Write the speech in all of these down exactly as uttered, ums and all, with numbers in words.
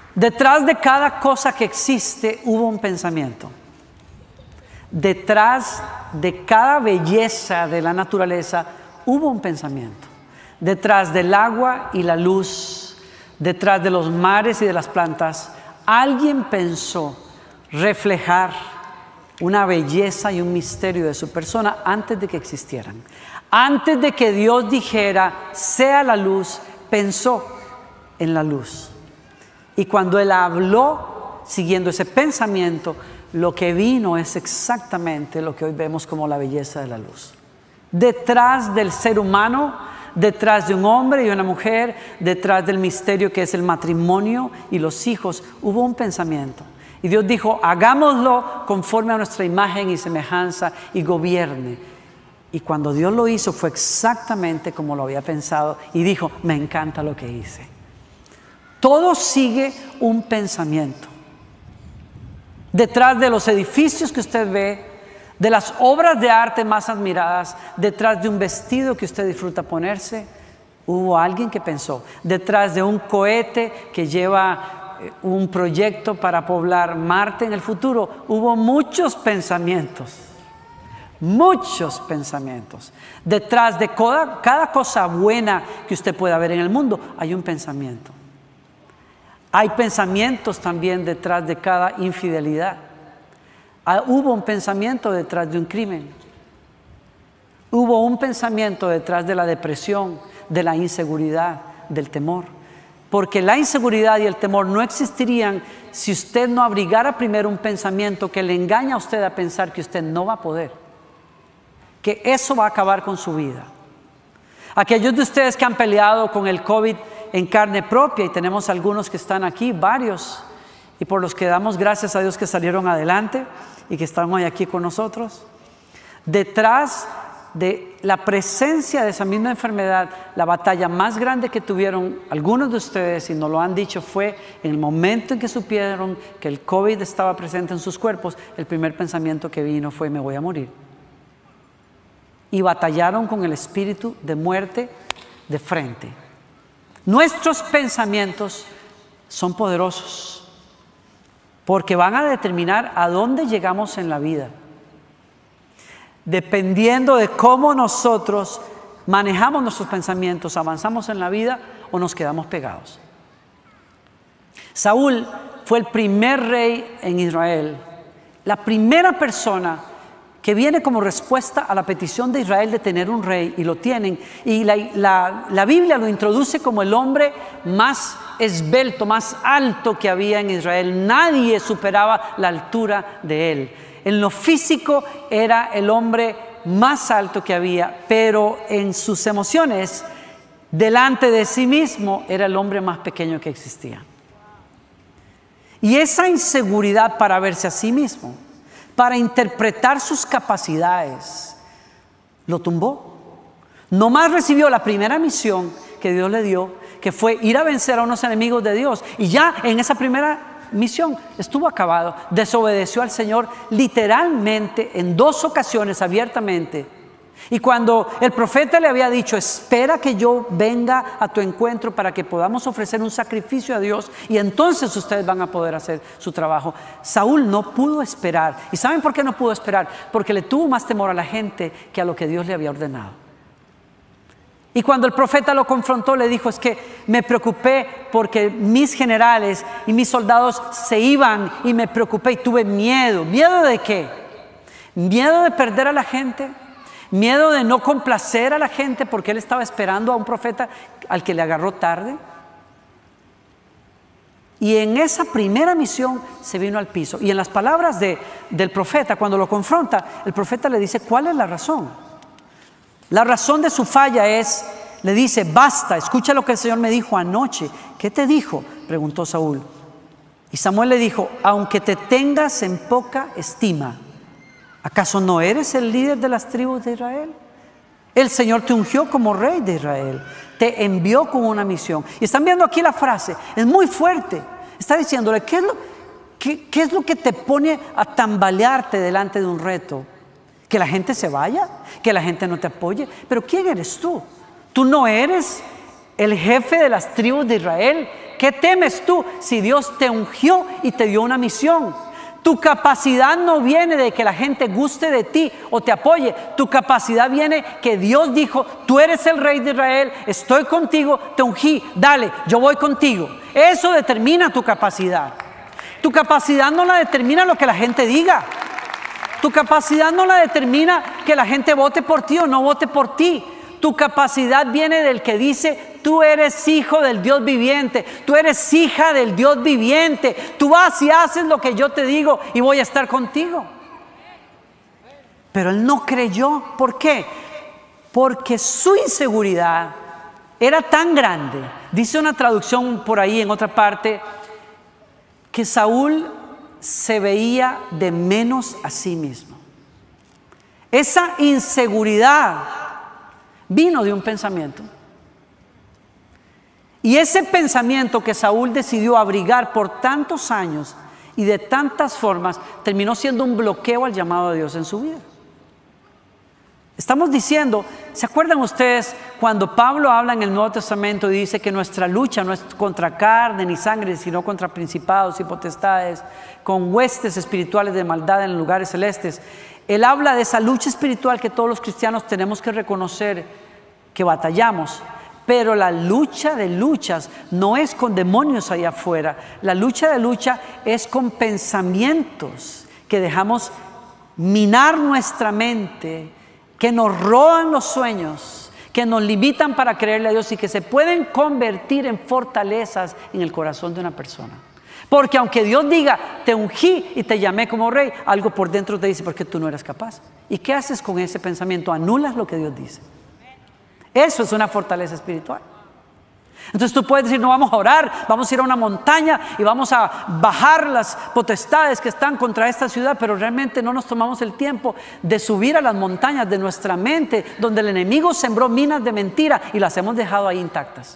Detrás de cada cosa que existe hubo un pensamiento. Detrás de cada belleza de la naturaleza hubo un pensamiento. Detrás del agua y la luz, detrás de los mares y de las plantas, alguien pensó reflejar una belleza y un misterio de su persona antes de que existieran. Antes de que Dios dijera, sea la luz, pensó en la luz. Y cuando Él habló, siguiendo ese pensamiento, lo que vino es exactamente lo que hoy vemos como la belleza de la luz. Detrás del ser humano, detrás de un hombre y una mujer, detrás del misterio que es el matrimonio y los hijos, hubo un pensamiento. Y Dios dijo, hagámoslo conforme a nuestra imagen y semejanza y gobierne. Y cuando Dios lo hizo fue exactamente como lo había pensado y dijo, me encanta lo que hice. Todo sigue un pensamiento. Detrás de los edificios que usted ve, de las obras de arte más admiradas, detrás de un vestido que usted disfruta ponerse, hubo alguien que pensó. Detrás de un cohete que lleva un proyecto para poblar Marte en el futuro, hubo muchos pensamientos. Muchos pensamientos. Detrás de cada, cada cosa buena que usted pueda ver en el mundo, hay un pensamiento. Hay pensamientos también detrás de cada infidelidad. Ah, hubo un pensamiento detrás de un crimen. Hubo un pensamiento detrás de la depresión, de la inseguridad, del temor. Porque la inseguridad y el temor no existirían si usted no abrigara primero un pensamiento que le engaña a usted a pensar que usted no va a poder. Que eso va a acabar con su vida. Aquellos de ustedes que han peleado con el COVID en carne propia, y tenemos algunos que están aquí, varios, y por los que damos gracias a Dios que salieron adelante y que están hoy aquí con nosotros. Detrás de la presencia de esa misma enfermedad, la batalla más grande que tuvieron algunos de ustedes, y nos lo han dicho, fue en el momento en que supieron que el COVID estaba presente en sus cuerpos, el primer pensamiento que vino fue, me voy a morir. Y batallaron con el espíritu de muerte de frente. Nuestros pensamientos son poderosos porque van a determinar a dónde llegamos en la vida. Dependiendo de cómo nosotros manejamos nuestros pensamientos, avanzamos en la vida o nos quedamos pegados. Saúl fue el primer rey en Israel, la primera persona que viene como respuesta a la petición de Israel de tener un rey, y lo tienen, y la, la, la Biblia lo introduce como el hombre más esbelto, más alto que había en Israel. Nadie superaba la altura de él. En lo físico era el hombre más alto que había, pero en sus emociones, delante de sí mismo, era el hombre más pequeño que existía. Y esa inseguridad para verse a sí mismo, para interpretar sus capacidades, lo tumbó. Nomás recibió la primera misión que Dios le dio, que fue ir a vencer a unos enemigos de Dios. Y ya en esa primera misión estuvo acabado. Desobedeció al Señor literalmente en dos ocasiones abiertamente. Y cuando el profeta le había dicho, espera que yo venga a tu encuentro para que podamos ofrecer un sacrificio a Dios y entonces ustedes van a poder hacer su trabajo, Saúl no pudo esperar. ¿Y saben por qué no pudo esperar? Porque le tuvo más temor a la gente que a lo que Dios le había ordenado. Y cuando el profeta lo confrontó, le dijo, es que me preocupé porque mis generales y mis soldados se iban y me preocupé y tuve miedo. ¿Miedo de qué? ¿Miedo de perder a la gente? ¿Miedo de no complacer a la gente porque él estaba esperando a un profeta al que le agarró tarde? Y en esa primera misión se vino al piso. Y en las palabras de, del profeta, cuando lo confronta, el profeta le dice, ¿cuál es la razón? La razón de su falla es, le dice, basta, escucha lo que el Señor me dijo anoche. ¿Qué te dijo?, preguntó Saúl. Y Samuel le dijo, aunque te tengas en poca estima, ¿acaso no eres el líder de las tribus de Israel? El Señor te ungió como rey de Israel, te envió con una misión. Y están viendo aquí la frase, es muy fuerte. Está diciéndole, ¿qué es lo, qué, qué es lo que te pone a tambalearte delante de un reto? ¿Que la gente se vaya? ¿Que la gente no te apoye? ¿Pero quién eres tú? Tú no eres el jefe de las tribus de Israel, ¿Qué temes tú si Dios te ungió y te dio una misión? Tu capacidad no viene de que la gente guste de ti o te apoye. Tu capacidad viene que Dios dijo: tú eres el rey de Israel, estoy contigo, te ungí, dale, yo voy contigo. Eso determina tu capacidad. Tu capacidad no la determina lo que la gente diga. Tu capacidad no la determina que la gente vote por ti o no vote por ti. Tu capacidad viene del que dice: tú eres hijo del Dios viviente, tú eres hija del Dios viviente, tú vas y haces lo que yo te digo y voy a estar contigo. Pero él no creyó. ¿Por qué? Porque su inseguridad era tan grande. Dice una traducción por ahí en otra parte que Saúl se veía de menos a sí mismo. Esa inseguridad vino de un pensamiento. Y ese pensamiento que Saúl decidió abrigar por tantos años y de tantas formas, terminó siendo un bloqueo al llamado de Dios en su vida. Estamos diciendo, ¿se acuerdan ustedes cuando Pablo habla en el Nuevo Testamento y dice que nuestra lucha no es contra carne ni sangre, sino contra principados y potestades, con huestes espirituales de maldad en lugares celestes? Él habla de esa lucha espiritual que todos los cristianos tenemos que reconocer que batallamos. Pero la lucha de luchas no es con demonios allá afuera. La lucha de lucha es con pensamientos que dejamos minar nuestra mente, que nos roban los sueños, que nos limitan para creerle a Dios y que se pueden convertir en fortalezas en el corazón de una persona. Porque aunque Dios diga: te ungí y te llamé como rey, algo por dentro te dice: porque tú no eres capaz. ¿Y qué haces con ese pensamiento? Anulas lo que Dios dice. Eso es una fortaleza espiritual. Entonces tú puedes decir: no, vamos a orar, vamos a ir a una montaña y vamos a bajar las potestades que están contra esta ciudad, pero realmente no nos tomamos el tiempo de subir a las montañas de nuestra mente, donde el enemigo sembró minas de mentira y las hemos dejado ahí intactas.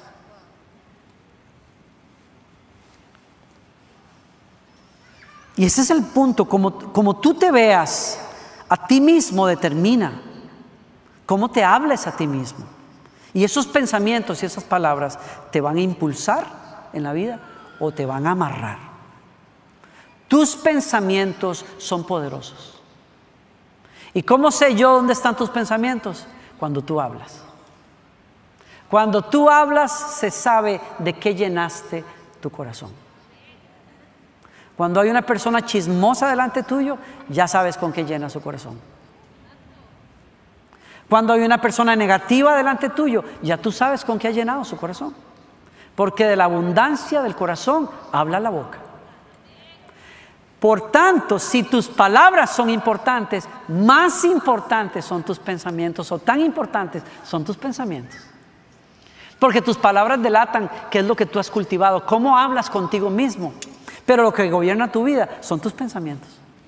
Y ese es el punto. Como, como tú te veas a ti mismo determina cómo te hables a ti mismo. Y esos pensamientos y esas palabras te van a impulsar en la vida o te van a amarrar. Tus pensamientos son poderosos. ¿Y cómo sé yo dónde están tus pensamientos? Cuando tú hablas. Cuando tú hablas, se sabe de qué llenaste tu corazón. Cuando hay una persona chismosa delante tuyo, ya sabes con qué llena su corazón. Cuando hay una persona negativa delante tuyo, ya tú sabes con qué ha llenado su corazón. Porque de la abundancia del corazón habla la boca. Por tanto, si tus palabras son importantes, más importantes son tus pensamientos, o tan importantes son tus pensamientos. Porque tus palabras delatan qué es lo que tú has cultivado, cómo hablas contigo mismo. Pero lo que gobierna tu vida son tus pensamientos.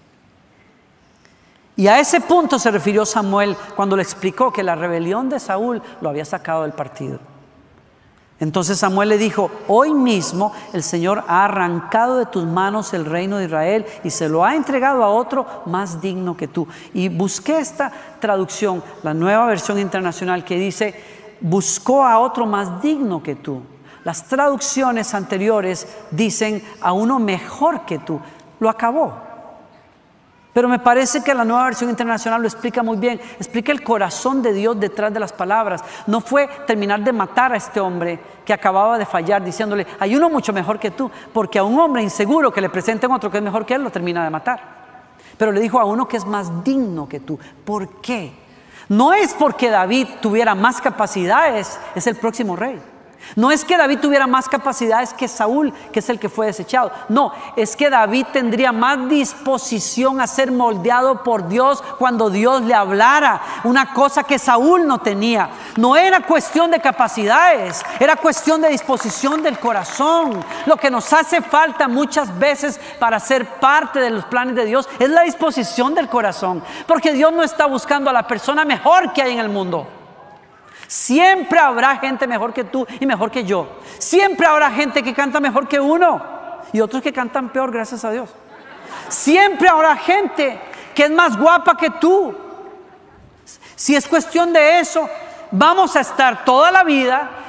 Y a ese punto se refirió Samuel cuando le explicó que la rebelión de Saúl lo había sacado del partido. Entonces Samuel le dijo: hoy mismo el Señor ha arrancado de tus manos el reino de Israel y se lo ha entregado a otro más digno que tú. Y busqué esta traducción, la Nueva Versión Internacional, que dice: buscó a otro más digno que tú. Las traducciones anteriores dicen: a uno mejor que tú. Lo acabó. Pero me parece que la Nueva Versión Internacional lo explica muy bien. Explica el corazón de Dios detrás de las palabras. No fue terminar de matar a este hombre que acababa de fallar diciéndole: hay uno mucho mejor que tú. Porque a un hombre inseguro que le presenten otro que es mejor que él, lo termina de matar. Pero le dijo: a uno que es más digno que tú. ¿Por qué? No es porque David tuviera más capacidades, es el próximo rey. No es que David tuviera más capacidades que Saúl, que es el que fue desechado. No, es que David tendría más disposición a ser moldeado por Dios cuando Dios le hablara, una cosa que Saúl no tenía. No era cuestión de capacidades, era cuestión de disposición del corazón. Lo que nos hace falta muchas veces para ser parte de los planes de Dios es la disposición del corazón, porque Dios no está buscando a la persona mejor que hay en el mundo. Siempre habrá gente mejor que tú y mejor que yo. Siempre habrá gente que canta mejor que uno y otros que cantan peor, gracias a Dios. Siempre habrá gente que es más guapa que tú. Si es cuestión de eso, vamos a estar toda la vida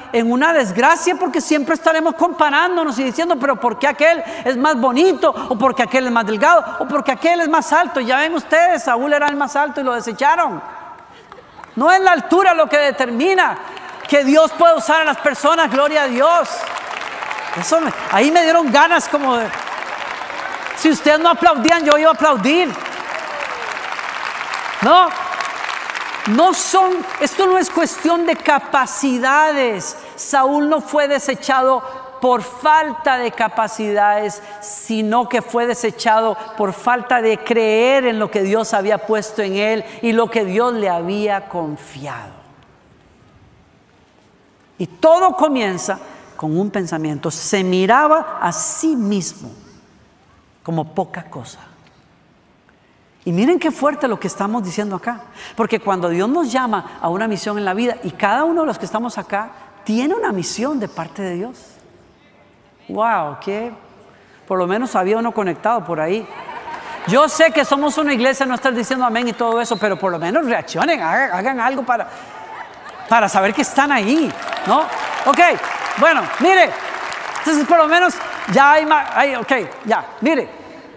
en una desgracia porque siempre estaremos comparándonos y diciendo, pero ¿por qué aquel es más bonito? ¿O porque aquel es más delgado? ¿O porque aquel es más alto? Ya ven ustedes, Saúl era el más alto y lo desecharon. No es la altura lo que determina que Dios puede usar a las personas, gloria a Dios. Eso me, ahí me dieron ganas como de, si ustedes no aplaudían, yo iba a aplaudir. No, no son, esto no es cuestión de capacidades. Saúl no fue desechado por falta de capacidades, sino que fue desechado por falta de creer en lo que Dios había puesto en él y lo que Dios le había confiado. Y todo comienza con un pensamiento. Se miraba a sí mismo como poca cosa. Y miren qué fuerte lo que estamos diciendo acá. Porque cuando Dios nos llama a una misión en la vida, y cada uno de los que estamos acá tiene una misión de parte de Dios. Wow, que por lo menos había uno conectado por ahí. Yo sé que somos una iglesia, no estar diciendo amén y todo eso, pero por lo menos reaccionen, hagan, hagan algo para, para saber que están ahí, ¿no? Ok, bueno, mire, entonces por lo menos ya hay más, hay, ok, ya, mire.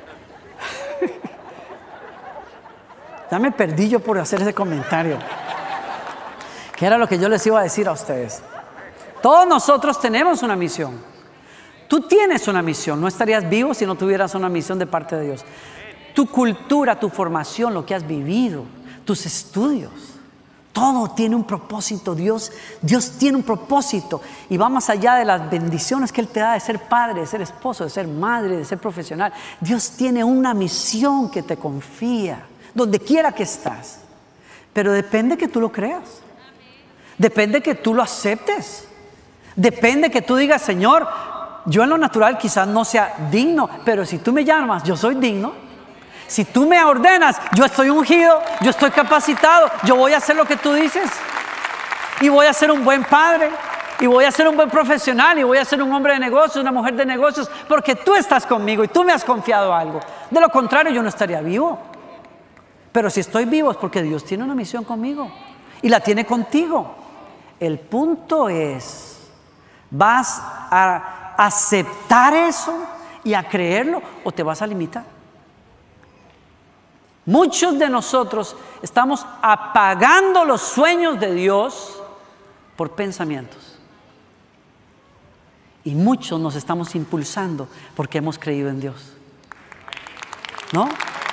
Ya me perdí yo por hacer ese comentario. ¿Qué era lo que yo les iba a decir a ustedes? Todos nosotros tenemos una misión. Tú tienes una misión. No estarías vivo si no tuvieras una misión de parte de Dios. Tu cultura, tu formación, lo que has vivido, tus estudios, todo tiene un propósito. Dios, Dios tiene un propósito y va más allá de las bendiciones que Él te da de ser padre, de ser esposo, de ser madre, de ser profesional. Dios tiene una misión que te confía, donde quiera que estás. Pero depende que tú lo creas. Depende que tú lo aceptes. Depende que tú digas, Señor, yo en lo natural quizás no sea digno, pero si tú me llamas, yo soy digno. Si tú me ordenas, yo estoy ungido, yo estoy capacitado, yo voy a hacer lo que tú dices. Y voy a ser un buen padre, y voy a ser un buen profesional, y voy a ser un hombre de negocios, una mujer de negocios, porque tú estás conmigo y tú me has confiado algo. De lo contrario, yo no estaría vivo. Pero si estoy vivo es porque Dios tiene una misión conmigo y la tiene contigo. El punto es, ¿vas a aceptar eso y a creerlo o te vas a limitar? Muchos de nosotros estamos apagando los sueños de Dios por pensamientos. Y muchos nos estamos impulsando porque hemos creído en Dios. ¿No?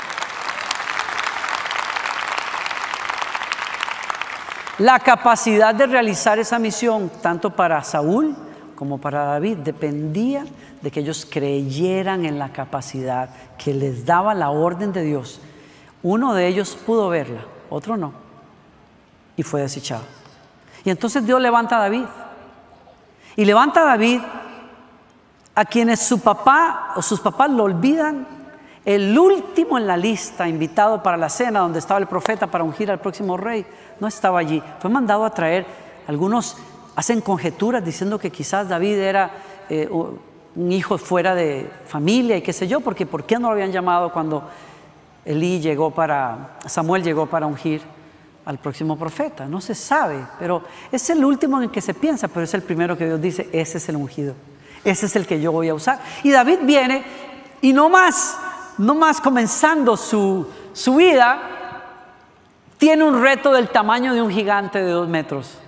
La capacidad de realizar esa misión, tanto para Saúl como para David, dependía de que ellos creyeran en la capacidad que les daba la orden de Dios. Uno de ellos pudo verla, otro no, y fue desechado. Y entonces Dios levanta a David. Y levanta a David a quienes su papá o sus papás lo olvidan. El último en la lista, invitado para la cena donde estaba el profeta para ungir al próximo rey, no estaba allí. Fue mandado a traer. Algunos hacen conjeturas diciendo que quizás David era eh, un hijo fuera de familia y qué sé yo, porque ¿por qué no lo habían llamado cuando Elí llegó para, Samuel llegó para ungir al próximo profeta? No se sabe, pero es el último en el que se piensa, pero es el primero que Dios dice, ese es el ungido, ese es el que yo voy a usar. Y David viene y no más, no más comenzando su, su vida, tiene un reto del tamaño de un gigante de dos metros.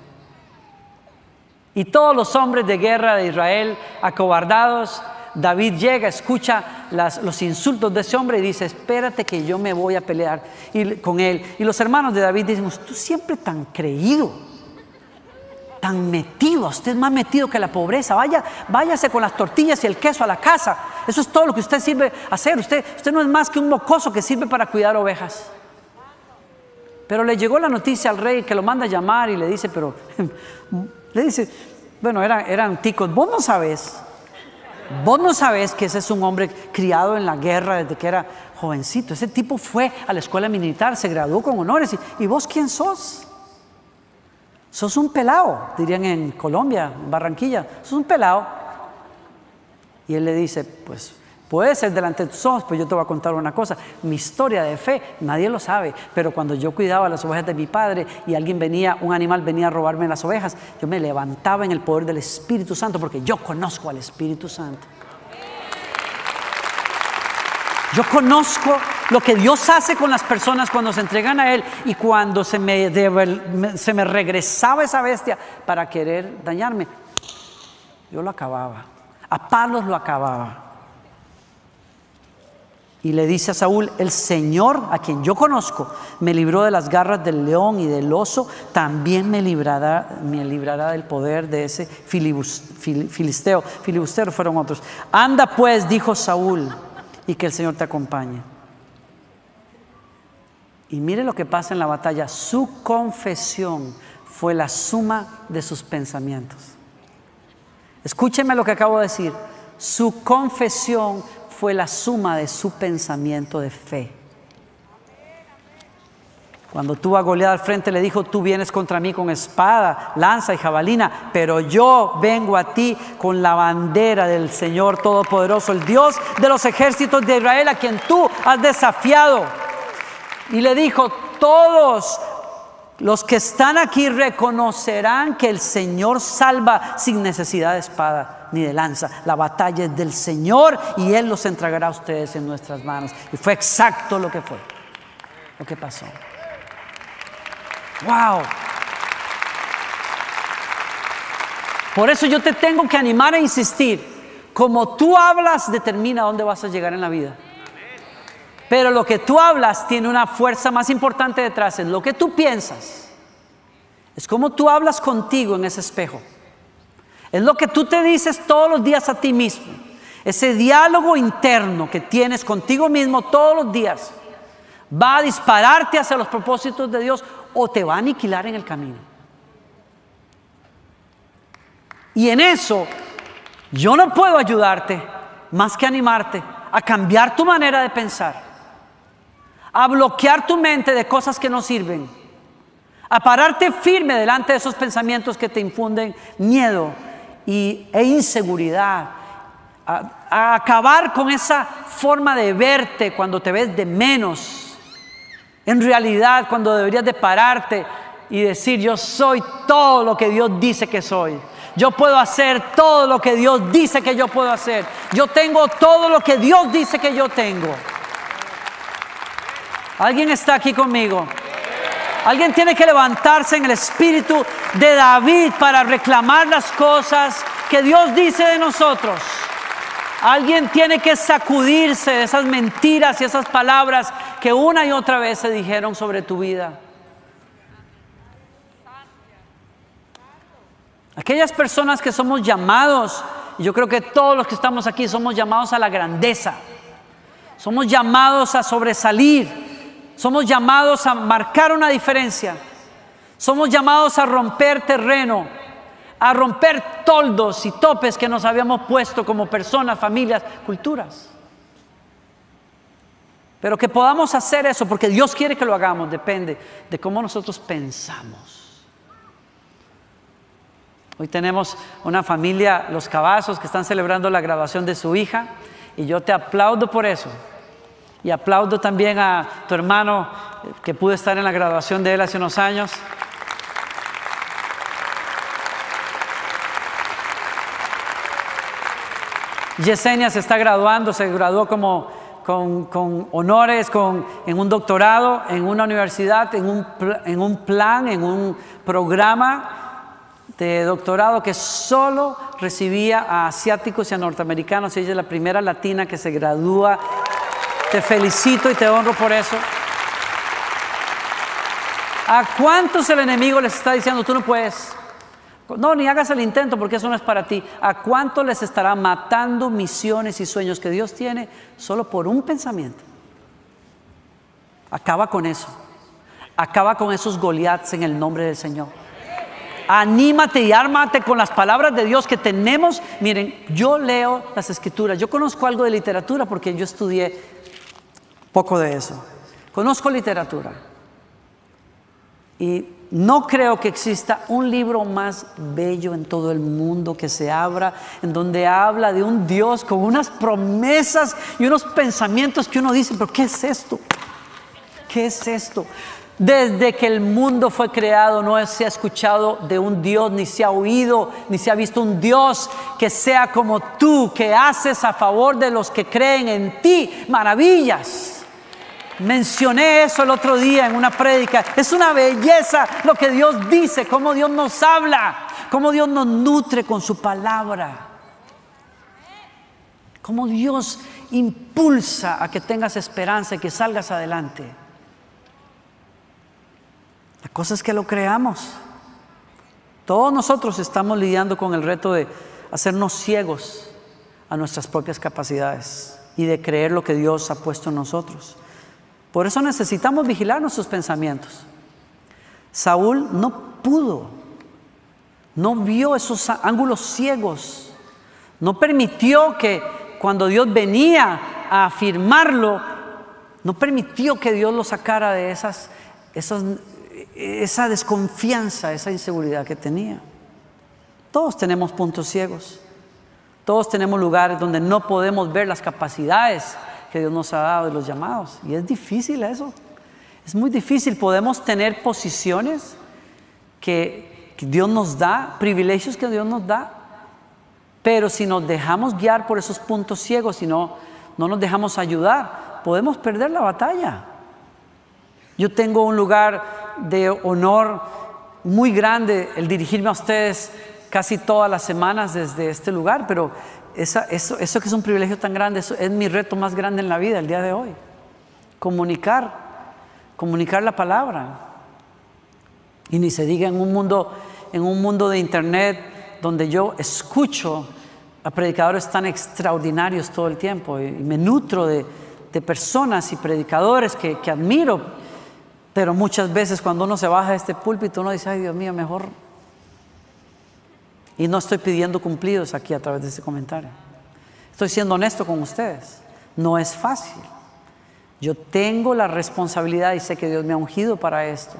Y todos los hombres de guerra de Israel acobardados, David llega, escucha las, los insultos de ese hombre y dice, espérate que yo me voy a pelear y, con él. Y los hermanos de David dicen, tú siempre tan creído, tan metido, usted es más metido que la pobreza, vaya, váyase con las tortillas y el queso a la casa, eso es todo lo que usted sirve hacer, usted, usted no es más que un mocoso que sirve para cuidar ovejas. Pero le llegó la noticia al rey que lo manda a llamar y le dice, pero, le dice, bueno, eran, eran ticos, vos no sabés, vos no sabés que ese es un hombre criado en la guerra desde que era jovencito, ese tipo fue a la escuela militar, se graduó con honores, y, ¿y vos quién sos? Sos un pelao, dirían en Colombia, en Barranquilla, sos un pelao. Y él le dice, pues Puede ser delante de tus ojos, pues yo te voy a contar una cosa. Mi historia de fe, nadie lo sabe, pero cuando yo cuidaba las ovejas de mi padre y alguien venía, un animal venía a robarme las ovejas, yo me levantaba en el poder del Espíritu Santo, porque yo conozco al Espíritu Santo. Yo conozco lo que Dios hace con las personas cuando se entregan a Él, y cuando se me, de, se me regresaba esa bestia para querer dañarme, yo lo acababa. A palos lo acababa. Y le dice a Saúl: el Señor, a quien yo conozco, me libró de las garras del león y del oso, también me librará, me librará del poder de ese filibus, fil, filisteo. Filibusteros fueron otros. Anda pues, dijo Saúl, y que el Señor te acompañe. Y mire lo que pasa en la batalla. Su confesión fue la suma de sus pensamientos. Escúcheme lo que acabo de decir. Su confesión fue la suma de su pensamiento de fe. Cuando tuvo a Goliat al frente, le dijo: tú vienes contra mí con espada, lanza y jabalina, pero yo vengo a ti con la bandera del Señor Todopoderoso, el Dios de los ejércitos de Israel, a quien tú has desafiado. Y le dijo: todos los que están aquí reconocerán que el Señor salva sin necesidad de espada ni de lanza. La batalla es del Señor y Él los entregará a ustedes en nuestras manos. Y fue exacto lo que fue, lo que pasó. Wow. Por eso yo te tengo que animar a insistir. Como tú hablas determina dónde vas a llegar en la vida. Pero lo que tú hablas tiene una fuerza más importante detrás. Es lo que tú piensas. Es como tú hablas contigo en ese espejo. Es lo que tú te dices todos los días a ti mismo. Ese diálogo interno que tienes contigo mismo todos los días va a dispararte hacia los propósitos de Dios o te va a aniquilar en el camino. Y en eso yo no puedo ayudarte más que animarte a cambiar tu manera de pensar, a bloquear tu mente de cosas que no sirven, a pararte firme delante de esos pensamientos que te infunden miedo y, e inseguridad, a, a acabar con esa forma de verte cuando te ves de menos. En realidad, cuando deberías de pararte y decir: yo soy todo lo que Dios dice que soy. Yo puedo hacer todo lo que Dios dice que yo puedo hacer. Yo tengo todo lo que Dios dice que yo tengo. ¿Alguien está aquí conmigo? Alguien tiene que levantarse en el espíritu de David para reclamar las cosas que Dios dice de nosotros. Alguien tiene que sacudirse de esas mentiras y esas palabras que una y otra vez se dijeron sobre tu vida. Aquellas personas que somos llamados, y yo creo que todos los que estamos aquí somos llamados a la grandeza, somos llamados a sobresalir, somos llamados a marcar una diferencia, somos llamados a romper terreno, a romper toldos y topes que nos habíamos puesto como personas, familias, culturas. Pero que podamos hacer eso, porque Dios quiere que lo hagamos, depende de cómo nosotros pensamos. Hoy tenemos una familia, los Cavazos, que están celebrando la graduación de su hija, y yo te aplaudo por eso. Y aplaudo también a tu hermano, que pude estar en la graduación de él hace unos años. Yesenia se está graduando, se graduó como, con, con honores, con, en un doctorado, en una universidad, en un, en un plan, en un programa de doctorado que solo recibía a asiáticos y a norteamericanos. Ella es la primera latina que se gradúa. Te felicito y te honro por eso. ¿A cuántos el enemigo les está diciendo: tú no puedes? No, ni hagas el intento porque eso no es para ti. ¿A cuántos les estará matando misiones y sueños que Dios tiene solo por un pensamiento? Acaba con eso. Acaba con esos Goliaths en el nombre del Señor. Anímate y ármate con las palabras de Dios que tenemos. Miren, yo leo las escrituras. Yo conozco algo de literatura porque yo estudié poco de eso. Conozco literatura. Y no creo que exista un libro más bello en todo el mundo que se abra, en donde habla de un Dios con unas promesas y unos pensamientos que uno dice, pero ¿qué es esto? ¿Qué es esto? Desde que el mundo fue creado no se ha escuchado de un Dios, ni se ha oído, ni se ha visto un Dios que sea como tú, que haces a favor de los que creen en ti maravillas. Mencioné eso el otro día en una prédica. Es una belleza lo que Dios dice, cómo Dios nos habla, cómo Dios nos nutre con su palabra, cómo Dios impulsa a que tengas esperanza y que salgas adelante. La cosa es que lo creamos. Todos nosotros estamos lidiando con el reto de hacernos ciegos a nuestras propias capacidades y de creer lo que Dios ha puesto en nosotros. Por eso necesitamos vigilar nuestros pensamientos. Saúl no pudo, no vio esos ángulos ciegos, no permitió que cuando Dios venía a afirmarlo, no permitió que Dios lo sacara de esas, esas esa desconfianza, esa inseguridad que tenía. Todos tenemos puntos ciegos, todos tenemos lugares donde no podemos ver las capacidades que Dios nos ha dado y los llamados, y es difícil eso, es muy difícil. Podemos tener posiciones que, que Dios nos da, privilegios que Dios nos da, pero si nos dejamos guiar por esos puntos ciegos, si no, no nos dejamos ayudar, podemos perder la batalla. Yo tengo un lugar de honor muy grande el dirigirme a ustedes casi todas las semanas desde este lugar, pero esa, eso, eso que es un privilegio tan grande, eso es mi reto más grande en la vida el día de hoy. Comunicar, comunicar la palabra. Y ni se diga en un mundo, en un mundo de internet donde yo escucho a predicadores tan extraordinarios todo el tiempo y me nutro de, de personas y predicadores que, que admiro. Pero muchas veces cuando uno se baja de este púlpito, uno dice, ay Dios mío, mejor. Y no estoy pidiendo cumplidos aquí a través de este comentario. Estoy siendo honesto con ustedes. No es fácil. Yo tengo la responsabilidad y sé que Dios me ha ungido para esto.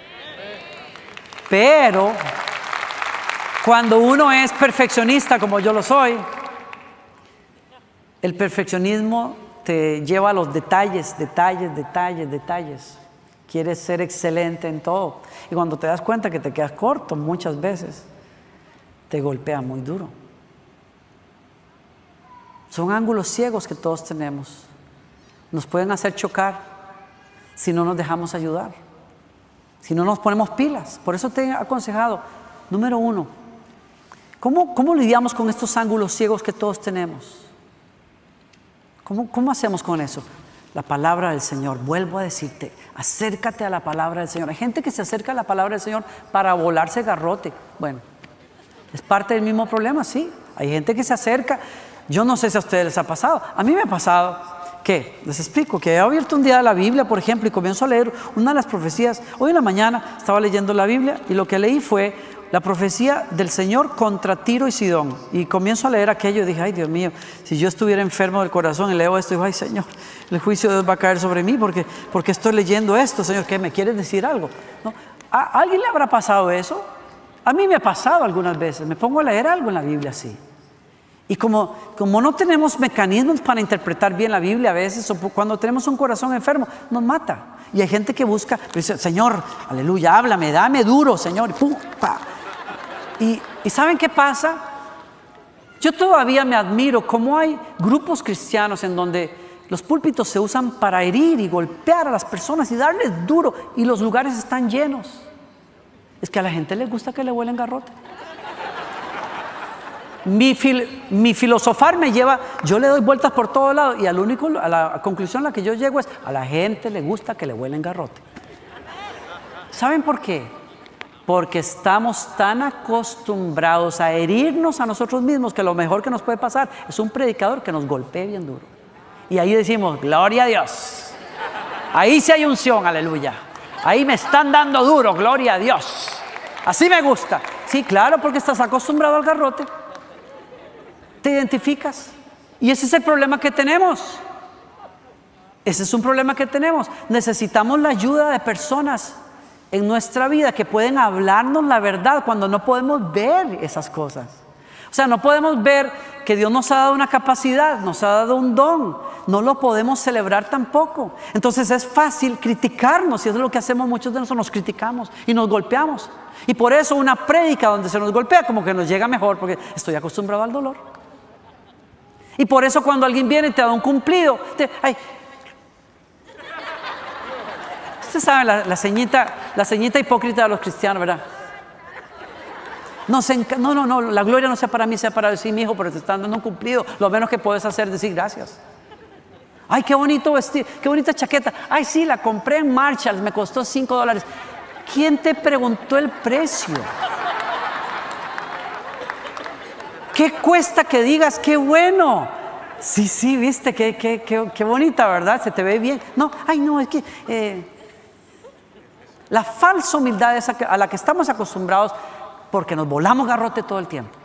Pero cuando uno es perfeccionista como yo lo soy, el perfeccionismo te lleva a los detalles, detalles, detalles, detalles. Quieres ser excelente en todo. Y cuando te das cuenta que te quedas corto, muchas veces te golpea muy duro. Son ángulos ciegos que todos tenemos. Nos pueden hacer chocar si no nos dejamos ayudar, si no nos ponemos pilas. Por eso te he aconsejado, número uno, ¿cómo, cómo lidiamos con estos ángulos ciegos que todos tenemos? ¿Cómo, cómo hacemos con eso? La palabra del Señor. Vuelvo a decirte, acércate a la palabra del Señor. Hay gente que se acerca a la palabra del Señor para volarse garrote. Bueno, es parte del mismo problema, sí. Hay gente que se acerca. Yo no sé si a ustedes les ha pasado. A mí me ha pasado que, les explico, que he abierto un día la Biblia, por ejemplo, y comienzo a leer una de las profecías. Hoy en la mañana estaba leyendo la Biblia y lo que leí fue la profecía del Señor contra Tiro y Sidón. Y comienzo a leer aquello y dije, ay Dios mío, si yo estuviera enfermo del corazón y leo esto, digo, ay Señor, el juicio de Dios va a caer sobre mí porque, porque estoy leyendo esto. Señor, ¿qué me quieres decir algo? ¿No? ¿A alguien le habrá pasado eso? A mí me ha pasado algunas veces, me pongo a leer algo en la Biblia así. Y como, como no tenemos mecanismos para interpretar bien la Biblia a veces, o cuando tenemos un corazón enfermo, nos mata. Y hay gente que busca, dice, Señor, aleluya, háblame, dame duro, Señor. Pum, pa. Y, y ¿saben qué pasa? Yo todavía me admiro cómo hay grupos cristianos en donde los púlpitos se usan para herir y golpear a las personas y darles duro, y los lugares están llenos. Es que a la gente le gusta que le huelen garrote. Mi, fil, mi filosofar me lleva, yo le doy vueltas por todos lados y al único, a la conclusión a la que yo llego es, a la gente le gusta que le huelen garrote. ¿Saben por qué? Porque estamos tan acostumbrados a herirnos a nosotros mismos que lo mejor que nos puede pasar es un predicador que nos golpee bien duro. Y ahí decimos, gloria a Dios. Ahí sí hay unción, aleluya. Ahí me están dando duro, gloria a Dios. Así me gusta. Sí, claro, porque estás acostumbrado al garrote. Te identificas. Y ese es el problema que tenemos. Ese es un problema que tenemos. Necesitamos la ayuda de personas en nuestra vida que pueden hablarnos la verdad cuando no podemos ver esas cosas. O sea, no podemos ver que Dios nos ha dado una capacidad, nos ha dado un don, no lo podemos celebrar tampoco. Entonces es fácil criticarnos, y eso es lo que hacemos muchos de nosotros, nos criticamos y nos golpeamos. Y por eso una prédica donde se nos golpea como que nos llega mejor, porque estoy acostumbrado al dolor. Y por eso cuando alguien viene y te da un cumplido, te, ay, usted sabe la, la ceñita, la ceñita hipócrita de los cristianos, ¿verdad? No, no, no, no, la gloria no sea para mí, sea para decir, mi hijo, pero te están dando un cumplido. Lo menos que puedes hacer es decir gracias. Ay, qué bonito vestido, qué bonita chaqueta. Ay, sí, la compré en Marshalls, me costó cinco dólares. ¿Quién te preguntó el precio? ¿Qué cuesta que digas qué bueno? Sí, sí, viste, qué, qué, qué, qué bonita, ¿verdad? Se te ve bien. No, ay, no, es que eh, la falsa humildad esa a la que estamos acostumbrados, porque nos volamos garrote todo el tiempo.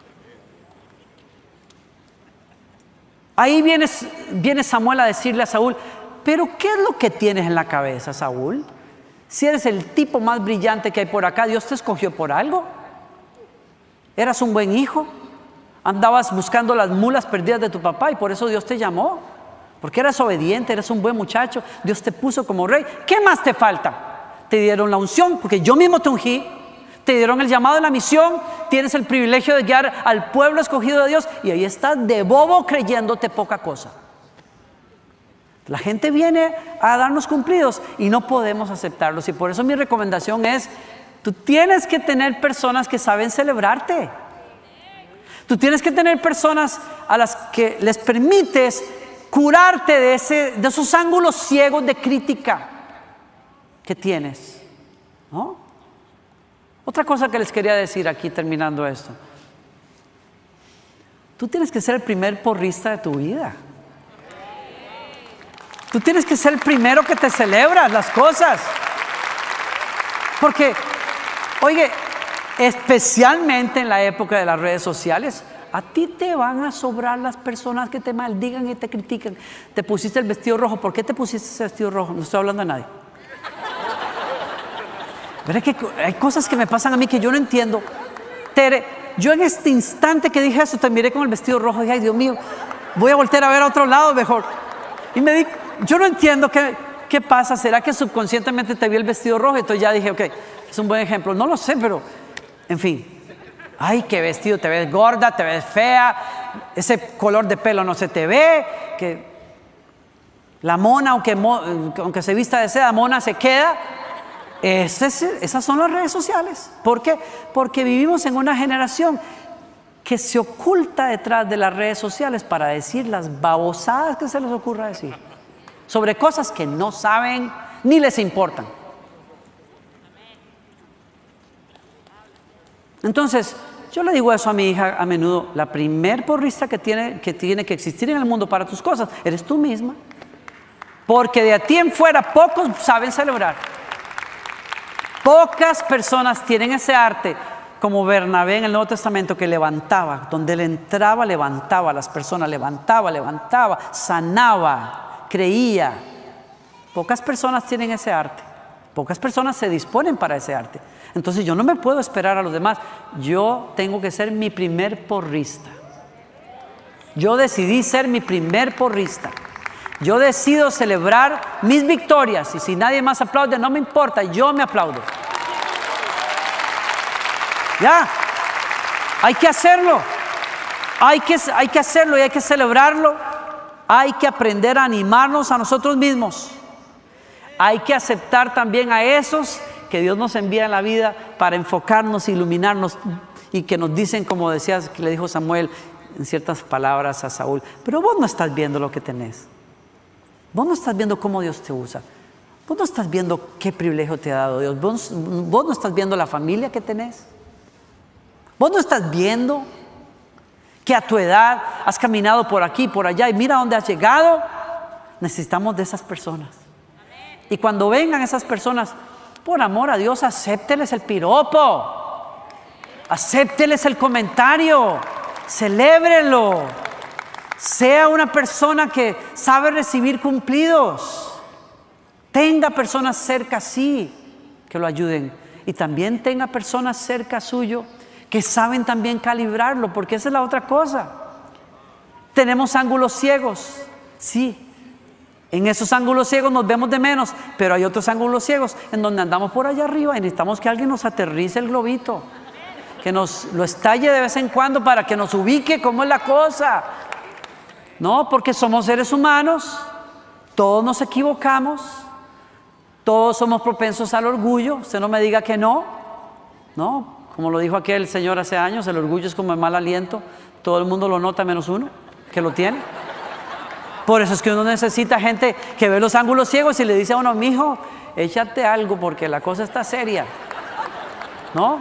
Ahí viene, viene Samuel a decirle a Saúl, pero ¿qué es lo que tienes en la cabeza, Saúl? Si eres el tipo más brillante que hay por acá, Dios te escogió por algo. Eras un buen hijo, andabas buscando las mulas perdidas de tu papá y por eso Dios te llamó, porque eras obediente, eres un buen muchacho, Dios te puso como rey. ¿Qué más te falta? Te dieron la unción, porque yo mismo te ungí. Te dieron el llamado de la misión, tienes el privilegio de guiar al pueblo escogido de Dios y ahí estás de bobo creyéndote poca cosa. La gente viene a darnos cumplidos y no podemos aceptarlos, y por eso mi recomendación es, tú tienes que tener personas que saben celebrarte. Tú tienes que tener personas a las que les permites curarte de, ese, de esos ángulos ciegos de crítica que tienes, ¿no? Otra cosa que les quería decir aquí terminando esto. Tú tienes que ser el primer porrista de tu vida. Tú tienes que ser el primero que te celebras las cosas. Porque, oye, especialmente en la época de las redes sociales, a ti te van a sobrar las personas que te maldigan y te critican. Te pusiste el vestido rojo. ¿Por qué te pusiste ese vestido rojo? No estoy hablando a nadie. Pero es que hay cosas que me pasan a mí que yo no entiendo. Tere, yo en este instante que dije eso, te miré con el vestido rojo y dije, ay, Dios mío, voy a voltear a ver a otro lado mejor. Y me di, yo no entiendo qué, qué pasa. ¿Será que subconscientemente te vi el vestido rojo? Entonces ya dije, ok, es un buen ejemplo. No lo sé, pero, en fin. Ay, qué vestido, te ves gorda, te ves fea, ese color de pelo no se te ve, que la mona, aunque, aunque se vista de seda, mona se queda. Esas, esas son las redes sociales. ¿Por qué? Porque vivimos en una generación que se oculta detrás de las redes sociales para decir las babosadas que se les ocurra decir sobre cosas que no saben ni les importan. Entonces, yo le digo eso a mi hija a menudo: la primer porrista que tiene, que tiene que existir en el mundo para tus cosas eres tú misma, porque de a ti en fuera pocos saben celebrar. Pocas personas tienen ese arte, como Bernabé en el Nuevo Testamento, que levantaba, donde él entraba, levantaba a las personas, levantaba, levantaba, sanaba, creía. Pocas personas tienen ese arte, pocas personas se disponen para ese arte. Entonces yo no me puedo esperar a los demás, yo tengo que ser mi primer porrista. Yo decidí ser mi primer porrista. Yo decido celebrar mis victorias, y si nadie más aplaude, no me importa, yo me aplaudo. Ya, hay que hacerlo, hay que, hay que hacerlo y hay que celebrarlo. Hay que aprender a animarnos a nosotros mismos. Hay que aceptar también a esos que Dios nos envía en la vida para enfocarnos, iluminarnos, y que nos dicen, como decías, que le dijo Samuel en ciertas palabras a Saúl: pero vos no estás viendo lo que tenés. Vos no estás viendo cómo Dios te usa. Vos no estás viendo qué privilegio te ha dado Dios. Vos, vos no estás viendo la familia que tenés. Vos no estás viendo que a tu edad has caminado por aquí, por allá, y mira dónde has llegado. Necesitamos de esas personas. Y cuando vengan esas personas, por amor a Dios, acépteles el piropo. Acépteles el comentario. Celébrelo. Sea una persona que sabe recibir cumplidos. Tenga personas cerca así, que lo ayuden. Y también tenga personas cerca suyo que saben también calibrarlo, porque esa es la otra cosa. Tenemos ángulos ciegos, sí. En esos ángulos ciegos nos vemos de menos, pero hay otros ángulos ciegos en donde andamos por allá arriba y necesitamos que alguien nos aterrice el globito, que nos lo estalle de vez en cuando para que nos ubique cómo es la cosa. No, porque somos seres humanos, todos nos equivocamos, todos somos propensos al orgullo. Usted no me diga que no, no, como lo dijo aquel señor hace años, el orgullo es como el mal aliento, todo el mundo lo nota menos uno que lo tiene. Por eso es que uno necesita gente que ve los ángulos ciegos y le dice a uno, mijo, échate algo porque la cosa está seria, ¿no?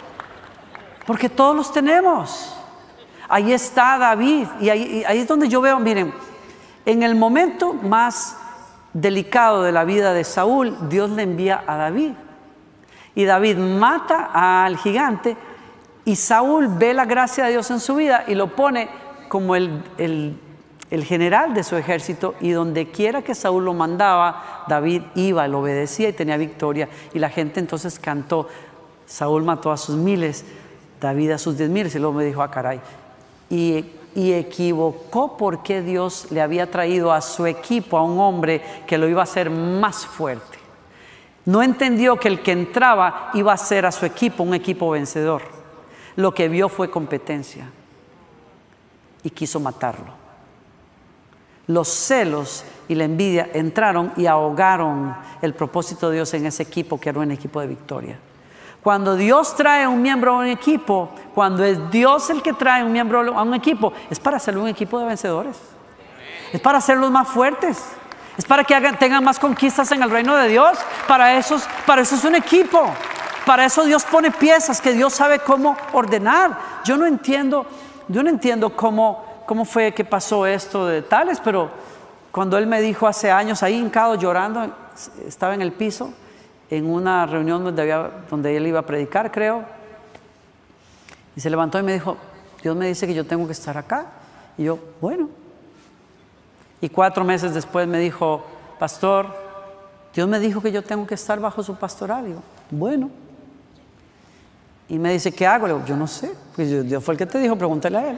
Porque todos los tenemos. Ahí está David, y ahí, y ahí es donde yo veo, miren, en el momento más delicado de la vida de Saúl, Dios le envía a David. Y David mata al gigante, y Saúl ve la gracia de Dios en su vida y lo pone como el, el, el general de su ejército, y donde quiera que Saúl lo mandaba, David iba, lo obedecía y tenía victoria. Y la gente entonces cantó, Saúl mató a sus miles, David a sus diez miles, y luego me dijo, ah, caray. Y, y equivocó porque Dios le había traído a su equipo a un hombre que lo iba a hacer más fuerte. No entendió que el que entraba iba a ser a su equipo un equipo vencedor. Lo que vio fue competencia y quiso matarlo. Los celos y la envidia entraron y ahogaron el propósito de Dios en ese equipo, que era un equipo de victoria. Cuando Dios trae un miembro a un equipo, cuando es Dios el que trae un miembro a un equipo, es para hacerlo un equipo de vencedores. Es para hacerlos más fuertes. Es para que hagan, tengan más conquistas en el reino de Dios. Para eso, para eso es un equipo. Para eso Dios pone piezas que Dios sabe cómo ordenar. Yo no entiendo, yo no entiendo cómo, cómo fue que pasó esto de Tales, pero cuando él me dijo hace años, ahí hincado llorando, estaba en el piso, en una reunión donde, había, donde él iba a predicar, creo, y se levantó y me dijo, Dios me dice que yo tengo que estar acá. Y yo, bueno. Y cuatro meses después me dijo, pastor, Dios me dijo que yo tengo que estar bajo su pastoral. Y yo, bueno. Y me dice, ¿qué hago? Le digo, yo no sé, pues Dios fue el que te dijo, pregúntale a él.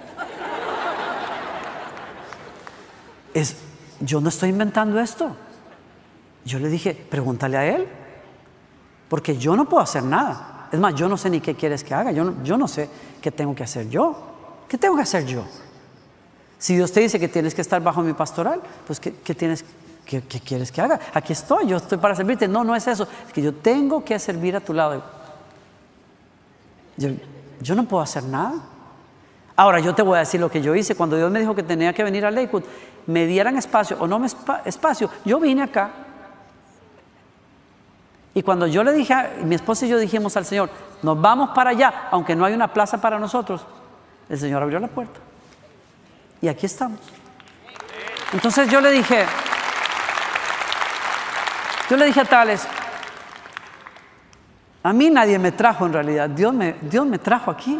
Es, yo no estoy inventando esto. Yo le dije, pregúntale a él, porque yo no puedo hacer nada. Es más, yo no sé ni qué quieres que haga. Yo no, yo no sé qué tengo que hacer yo. ¿Qué tengo que hacer yo? Si Dios te dice que tienes que estar bajo mi pastoral, pues ¿qué, qué, tienes, qué, qué quieres que haga? Aquí estoy, yo estoy para servirte. No, no es eso. Es que yo tengo que servir a tu lado. Yo, yo no puedo hacer nada. Ahora, yo te voy a decir lo que yo hice. Cuando Dios me dijo que tenía que venir a Lakewood, me dieran espacio o no me espacio, yo vine acá. Y cuando yo le dije, a, mi esposa y yo dijimos al Señor, nos vamos para allá, aunque no hay una plaza para nosotros, el Señor abrió la puerta. Y aquí estamos. Entonces yo le dije, yo le dije a Tales, a mí nadie me trajo en realidad, Dios me, Dios me trajo aquí.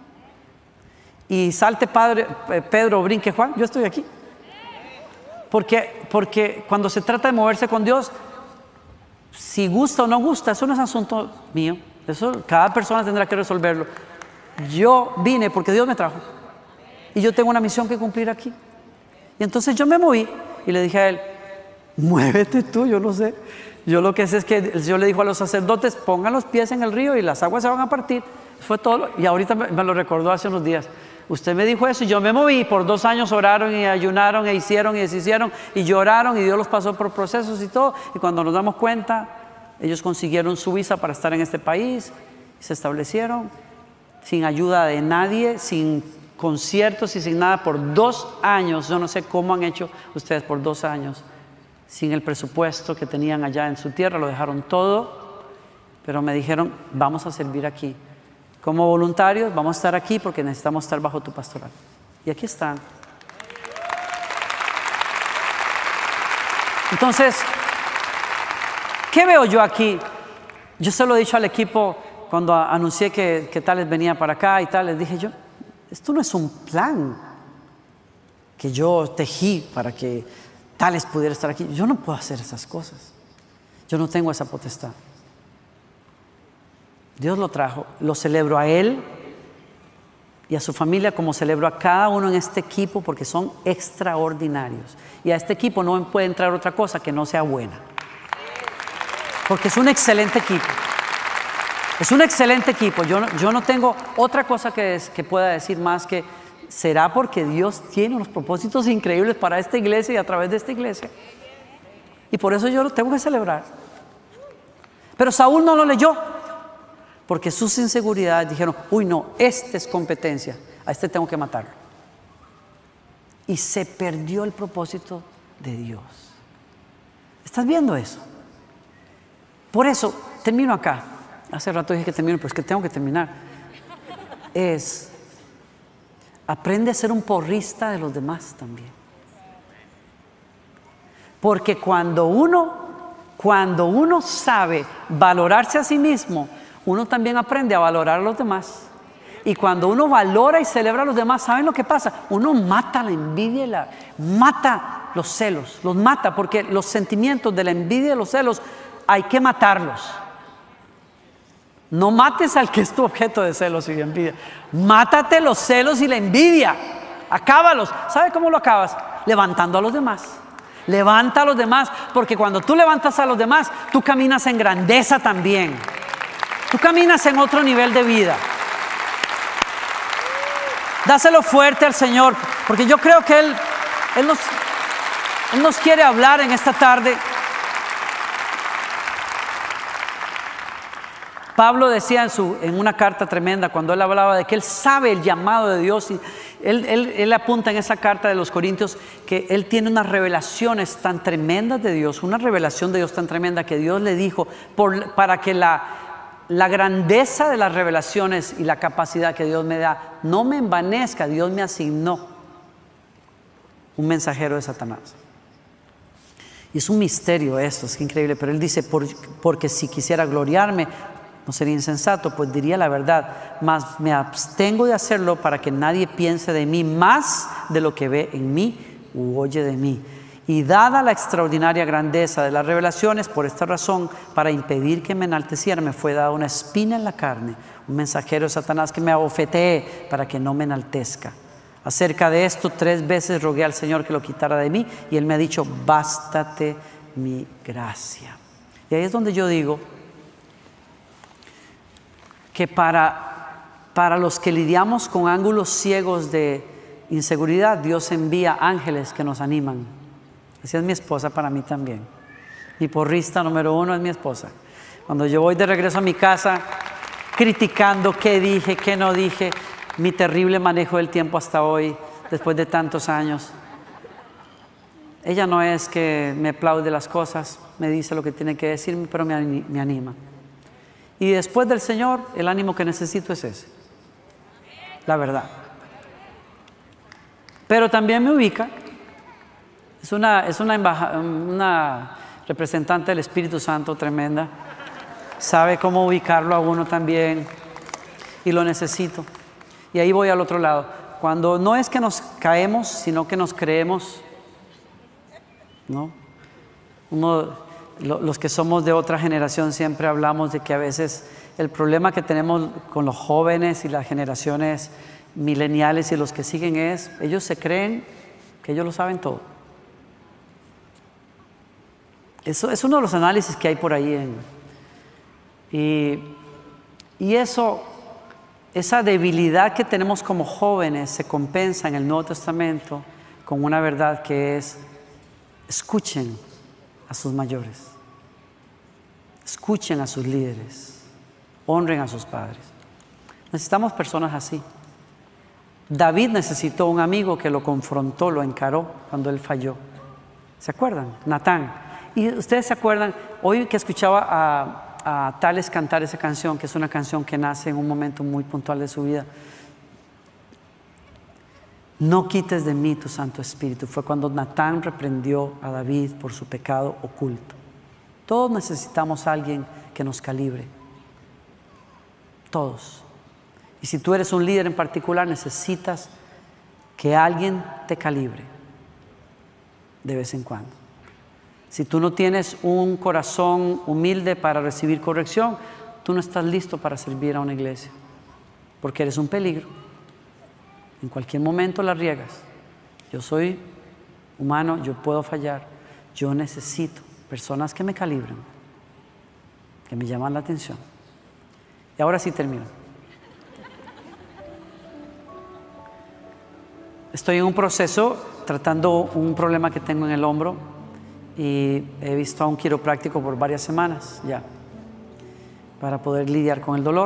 Y salte padre, Pedro, brinque Juan, yo estoy aquí. Porque, porque cuando se trata de moverse con Dios, si gusta o no gusta, eso no es asunto mío. Eso cada persona tendrá que resolverlo. Yo vine porque Dios me trajo. Y yo tengo una misión que cumplir aquí. Y entonces yo me moví y le dije a él, muévete tú, yo no sé. Yo lo que sé es que el Señor le dijo a los sacerdotes, pongan los pies en el río y las aguas se van a partir. Fue todo. Y ahorita me, me lo recordó hace unos días. Usted me dijo eso y yo me moví. Por dos años oraron y ayunaron e hicieron y deshicieron y lloraron, y Dios los pasó por procesos y todo. Y cuando nos damos cuenta, ellos consiguieron su visa para estar en este país y se establecieron sin ayuda de nadie, sin conciertos y sin nada, por dos años. Yo no sé cómo han hecho ustedes por dos años sin el presupuesto que tenían allá en su tierra. Lo dejaron todo, pero me dijeron, vamos a servir aquí. Como voluntarios vamos a estar aquí porque necesitamos estar bajo tu pastoral. Y aquí están. Entonces, ¿qué veo yo aquí? Yo se lo he dicho al equipo cuando anuncié que, que Tales venía para acá y tal. Les dije yo, esto no es un plan que yo tejí para que Tales pudiera estar aquí. Yo no puedo hacer esas cosas. Yo no tengo esa potestad. Dios lo trajo. Lo celebro a Él y a su familia, como celebro a cada uno en este equipo, porque son extraordinarios. Y a este equipo no puede entrar otra cosa que no sea buena, porque es un excelente equipo. Es un excelente equipo. Yo no, yo no tengo otra cosa que, es, que pueda decir más que será porque Dios tiene unos propósitos increíbles para esta iglesia y a través de esta iglesia. Y por eso yo lo tengo que celebrar. Pero Saúl no lo leyó, porque sus inseguridades dijeron, uy no, este es competencia, a este tengo que matarlo. Y se perdió el propósito de Dios. ¿Estás viendo eso? Por eso, termino acá. Hace rato dije que termino, pero es que tengo que terminar. Es, aprende a ser un porrista de los demás también. Porque cuando uno, cuando uno sabe valorarse a sí mismo, uno también aprende a valorar a los demás. Y cuando uno valora y celebra a los demás, ¿saben lo que pasa? Uno mata la envidia y la, mata los celos, los mata, porque los sentimientos de la envidia y los celos hay que matarlos. No mates al que es tu objeto de celos y de envidia. Mátate los celos y la envidia. Acábalos. ¿Sabe cómo lo acabas? Levantando a los demás. Levanta a los demás, porque cuando tú levantas a los demás, tú caminas en grandeza también. Tú caminas en otro nivel de vida. Dáselo fuerte al Señor, porque yo creo que Él, Él nos, Él nos quiere hablar en esta tarde. Pablo decía en, su, en una carta tremenda, cuando él hablaba de que él sabe el llamado de Dios, y él, él, él apunta en esa carta de los Corintios que él tiene unas revelaciones tan tremendas de Dios, una revelación de Dios tan tremenda que Dios le dijo por, para que la, la grandeza de las revelaciones y la capacidad que Dios me da no me envanezca. Dios me asignó un mensajero de Satanás. Y es un misterio esto, es increíble, pero él dice, por, porque si quisiera gloriarme, no sería insensato, pues diría la verdad, mas me abstengo de hacerlo para que nadie piense de mí más de lo que ve en mí u oye de mí. Y dada la extraordinaria grandeza de las revelaciones, por esta razón, para impedir que me enalteciera, me fue dada una espina en la carne, un mensajero de Satanás que me abofetee para que no me enaltezca. Acerca de esto, tres veces rogué al Señor que lo quitara de mí, y Él me ha dicho, bástate mi gracia. Y ahí es donde yo digo que para, para los que lidiamos con ángulos ciegos de inseguridad, Dios envía ángeles que nos animan. Así es mi esposa para mí también. Mi porrista número uno es mi esposa. Cuando yo voy de regreso a mi casa criticando qué dije, qué no dije, mi terrible manejo del tiempo hasta hoy, después de tantos años, ella no es que me aplaude las cosas, me dice lo que tiene que decirme, pero me, me anima. Y después del Señor, el ánimo que necesito es ese, la verdad. Pero también me ubica, es una, es una, embaja, una representante del Espíritu Santo tremenda, sabe cómo ubicarlo a uno también, y lo necesito. Y ahí voy al otro lado, cuando no es que nos caemos, sino que nos creemos, ¿no? Uno... Los que somos de otra generación siempre hablamos de que a veces el problema que tenemos con los jóvenes y las generaciones mileniales y los que siguen es, ellos se creen que ellos lo saben todo. Eso es uno de los análisis que hay por ahí. En, y, y eso, esa debilidad que tenemos como jóvenes se compensa en el Nuevo Testamento con una verdad que es, escuchen a sus mayores, escuchen a sus líderes, honren a sus padres. Necesitamos personas así. David necesitó un amigo que lo confrontó, lo encaró cuando él falló. ¿Se acuerdan? Natán. Y ustedes se acuerdan, hoy que escuchaba a, a Tales cantar esa canción, que es una canción que nace en un momento muy puntual de su vida. No quites de mí tu Santo Espíritu. Fue cuando Natán reprendió a David por su pecado oculto. Todos necesitamos a alguien que nos calibre. Todos. Y si tú eres un líder en particular, necesitas que alguien te calibre de vez en cuando. Si tú no tienes un corazón humilde para recibir corrección, tú no estás listo para servir a una iglesia, porque eres un peligro. En cualquier momento la riegas. Yo soy humano, yo puedo fallar. Yo necesito personas que me calibren, que me llaman la atención. Y ahora sí termino. Estoy en un proceso tratando un problema que tengo en el hombro y he visto a un quiropráctico por varias semanas ya para poder lidiar con el dolor.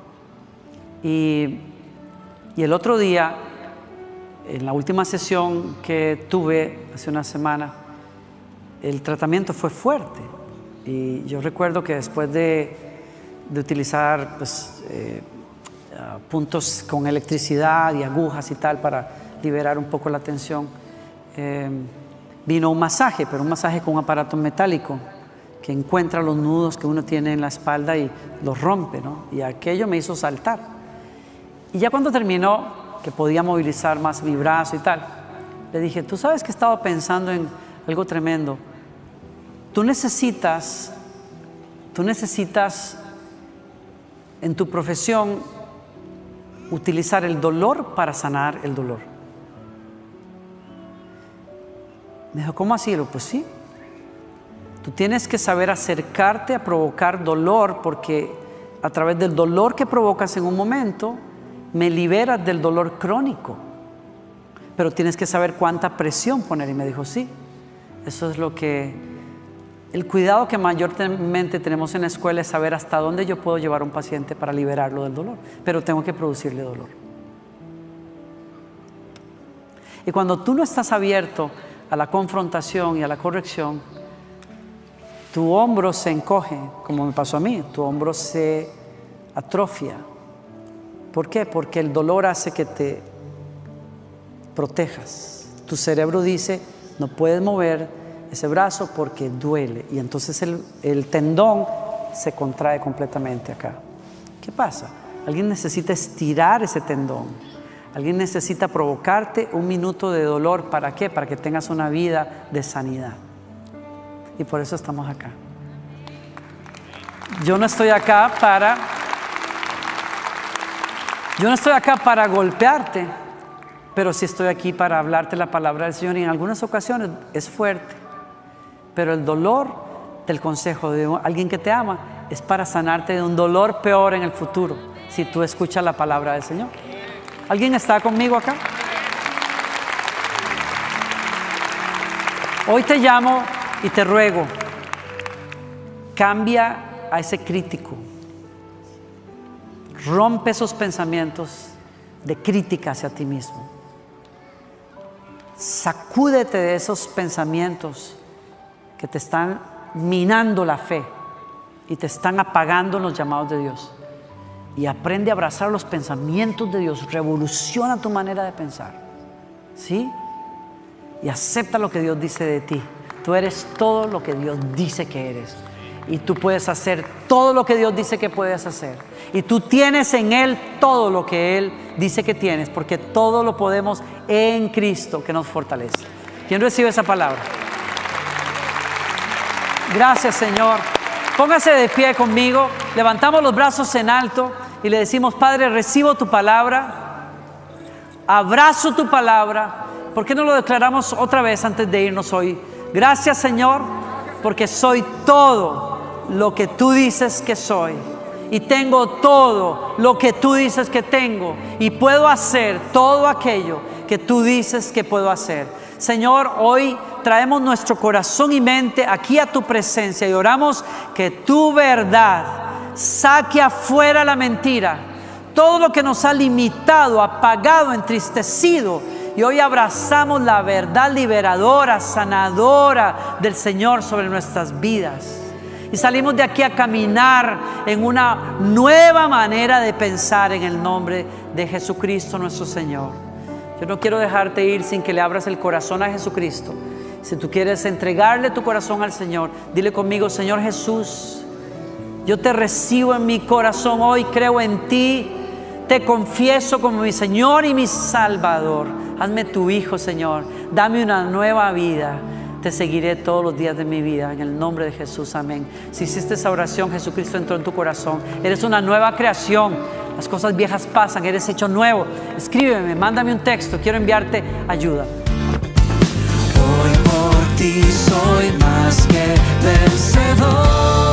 Y, y el otro día, en la última sesión que tuve hace una semana, el tratamiento fue fuerte. Y yo recuerdo que después de, de utilizar pues, eh, uh, puntos con electricidad y agujas y tal para liberar un poco la tensión, eh, vino un masaje, pero un masaje con un aparato metálico que encuentra los nudos que uno tiene en la espalda y los rompe, ¿no? Y aquello me hizo saltar. Y ya cuando terminó, que podía movilizar más mi brazo y tal, le dije, tú sabes que he estado pensando en algo tremendo. Tú necesitas, tú necesitas en tu profesión utilizar el dolor para sanar el dolor. Me dijo, ¿cómo así? Pues sí. Tú tienes que saber acercarte a provocar dolor, porque a través del dolor que provocas en un momento, me liberas del dolor crónico. Pero tienes que saber cuánta presión poner. Y me dijo, sí. Eso es lo que... El cuidado que mayormente tenemos en la escuela es saber hasta dónde yo puedo llevar a un paciente para liberarlo del dolor. Pero tengo que producirle dolor. Y cuando tú no estás abierto a la confrontación y a la corrección, tu hombro se encoge, como me pasó a mí, tu hombro se atrofia. ¿Por qué? Porque el dolor hace que te protejas. Tu cerebro dice, no puedes mover ese brazo porque duele. Y entonces el, el tendón se contrae completamente acá. ¿Qué pasa? Alguien necesita estirar ese tendón. Alguien necesita provocarte un minuto de dolor. ¿Para qué? Para que tengas una vida de sanidad. Y por eso estamos acá. Yo no estoy acá para... Yo no estoy acá para golpearte, pero sí estoy aquí para hablarte la palabra del Señor. Y en algunas ocasiones es fuerte. Pero el dolor del consejo de alguien que te ama es para sanarte de un dolor peor en el futuro, si tú escuchas la palabra del Señor. ¿Alguien está conmigo acá? Hoy te llamo y te ruego, cambia a ese crítico. Rompe esos pensamientos de crítica hacia ti mismo. Sacúdete de esos pensamientos que te están minando la fe y te están apagando los llamados de Dios. Y aprende a abrazar los pensamientos de Dios. Revoluciona tu manera de pensar. ¿Sí? Y acepta lo que Dios dice de ti. Tú eres todo lo que Dios dice que eres. Y tú puedes hacer todo lo que Dios dice que puedes hacer. Y tú tienes en Él todo lo que Él dice que tienes. Porque todo lo podemos en Cristo que nos fortalece. ¿Quién recibe esa palabra? Gracias, Señor. Póngase de pie conmigo. Levantamos los brazos en alto y le decimos, Padre, recibo tu palabra. Abrazo tu palabra. ¿Por qué no lo declaramos otra vez antes de irnos hoy? Gracias, Señor, porque soy todo lo que tú dices que soy. Y tengo todo lo que tú dices que tengo. Y puedo hacer todo aquello que tú dices que puedo hacer. Señor, hoy traemos nuestro corazón y mente aquí a tu presencia y oramos que tu verdad saque afuera la mentira. Todo lo que nos ha limitado, apagado, entristecido. Y hoy abrazamos la verdad liberadora, sanadora del Señor sobre nuestras vidas. Y salimos de aquí a caminar en una nueva manera de pensar en el nombre de Jesucristo nuestro Señor. Yo no quiero dejarte ir sin que le abras el corazón a Jesucristo. Si tú quieres entregarle tu corazón al Señor, dile conmigo, Señor Jesús, yo te recibo en mi corazón hoy, creo en ti, te confieso como mi Señor y mi Salvador. Hazme tu hijo, Señor, dame una nueva vida. te seguiré todos los días de mi vida. En el nombre de Jesús, amén. Si hiciste esa oración, Jesucristo entró en tu corazón. Eres una nueva creación. Las cosas viejas pasan, eres hecho nuevo. Escríbeme, mándame un texto. Quiero enviarte ayuda. Hoy por ti soy más que vencedor.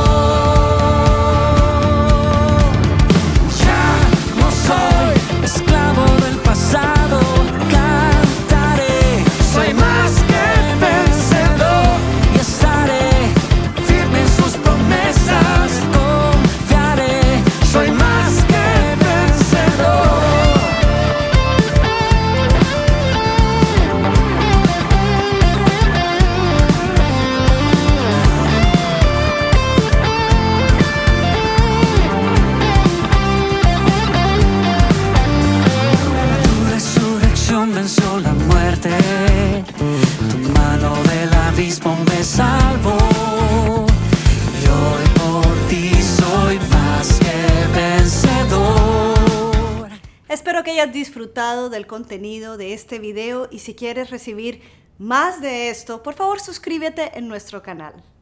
Ya no soy esclavo del pasado. Cantaré, soy más que vencedor. Y estaré firme en sus promesas. Confiaré, soy más que vencedor. Venció la muerte, tu mano del abismo me salvó. Y hoy por ti soy más que vencedor. Espero que hayas disfrutado del contenido de este video y si quieres recibir más de esto, por favor suscríbete en nuestro canal.